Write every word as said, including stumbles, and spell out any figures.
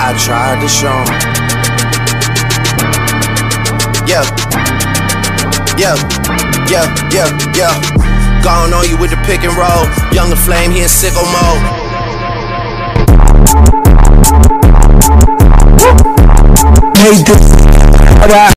I tried to show him. Yeah, yeah, yeah, yeah, yeah. Gone on you with the pick and roll. Younger flame, he in sicko mode.